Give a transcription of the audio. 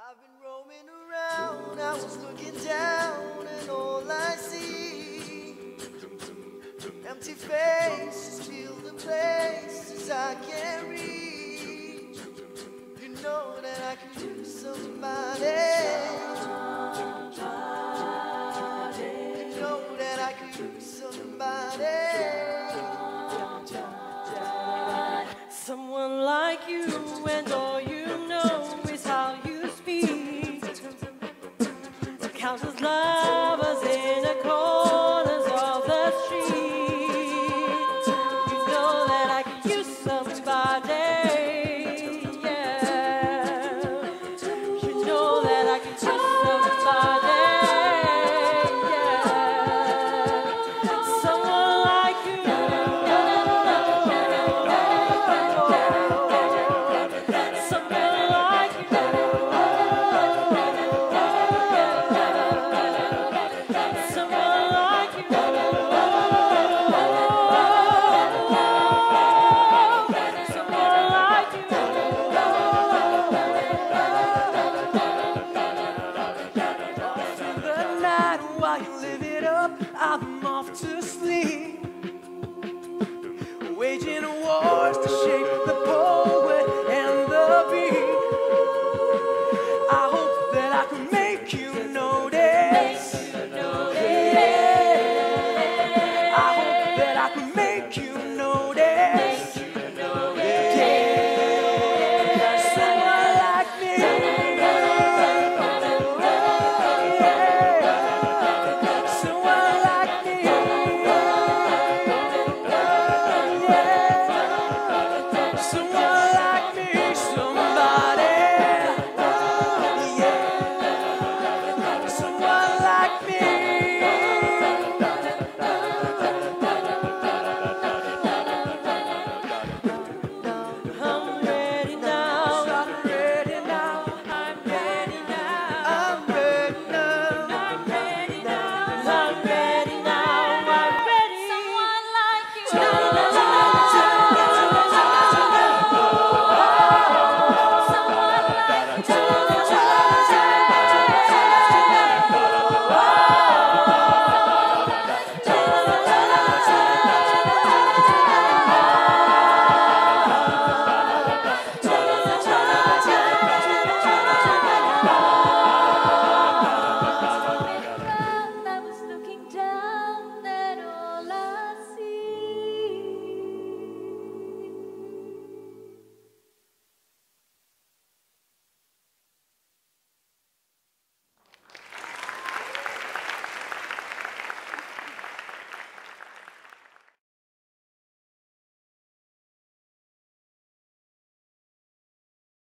I've been roaming around, I was looking down, and all I see, empty faces fill the places I can't reach. You know that I could use somebody. You know that I could use somebody. Someone like you, and all you know is how you speak. Countless lovers in the corners of the street. You know that I could use somebody, yeah. You know that I could use somebody, yeah. Someone like you. I'm off to sleep, waging wars to shape the poet and the beat. I hope that I can make you notice. Yeah. I hope that I can make you notice.